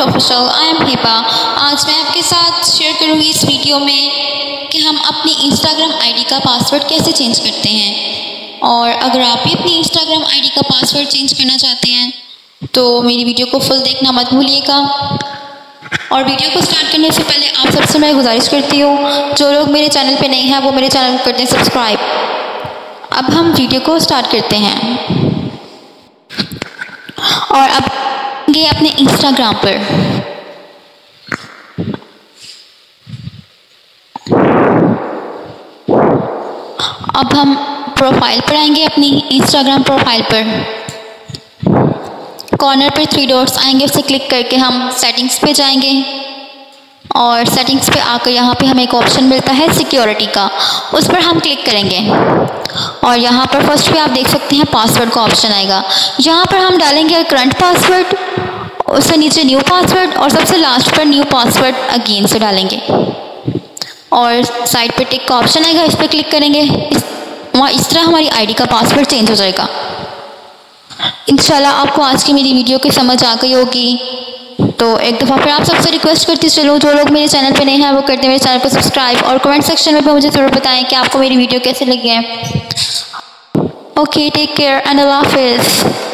Official. I am Hiba. आज मैं आपके साथ शेयर करूंगी इस वीडियो में कि हम अपनी इंस्टाग्राम आईडी का पासवर्ड कैसे चेंज करते हैं। और अगर आप भी अपनी इंस्टाग्राम आईडी का पासवर्ड चेंज करना चाहते हैं तो मेरी वीडियो को फुल देखना मत भूलिएगा। और वीडियो को स्टार्ट करने से पहले आप सबसे मैं गुजारिश करती हूँ, जो लोग मेरे चैनल पे नए हैं वो मेरे चैनल को करते हैं सब्सक्राइब। अब हम वीडियो को स्टार्ट करते हैं और अब आएंगे अपने इंस्टाग्राम पर। अब हम प्रोफाइल पर आएंगे, अपनी इंस्टाग्राम प्रोफाइल पर कॉर्नर पर 3 डॉट्स आएंगे, उसे क्लिक करके हम सेटिंग्स पे जाएंगे और सेटिंग्स पे आकर यहाँ पे हमें एक ऑप्शन मिलता है सिक्योरिटी का, उस पर हम क्लिक करेंगे और यहाँ पर फर्स्ट पे आप देख सकते हैं पासवर्ड का ऑप्शन आएगा। यहाँ पर हम डालेंगे करंट पासवर्ड, उससे नीचे न्यू पासवर्ड और सबसे लास्ट पर न्यू पासवर्ड अगेन से डालेंगे और साइड पे टिक का ऑप्शन आएगा, इस पर क्लिक करेंगे। इस तरह हमारी आईडी का पासवर्ड चेंज हो जाएगा। इंशाल्लाह आपको आज की मेरी वीडियो की समझ आ गई होगी। तो एक दफ़ा फिर आप सबसे रिक्वेस्ट करती चलो, जो लोग मेरे चैनल पे नए हैं वो करते हैं मेरे चैनल को सब्सक्राइब और कमेंट सेक्शन में भी मुझे ज़रूर बताएं कि आपको मेरी वीडियो कैसे लगी है। ओके, टेक केयर एंड अल्लाह हाफिज़।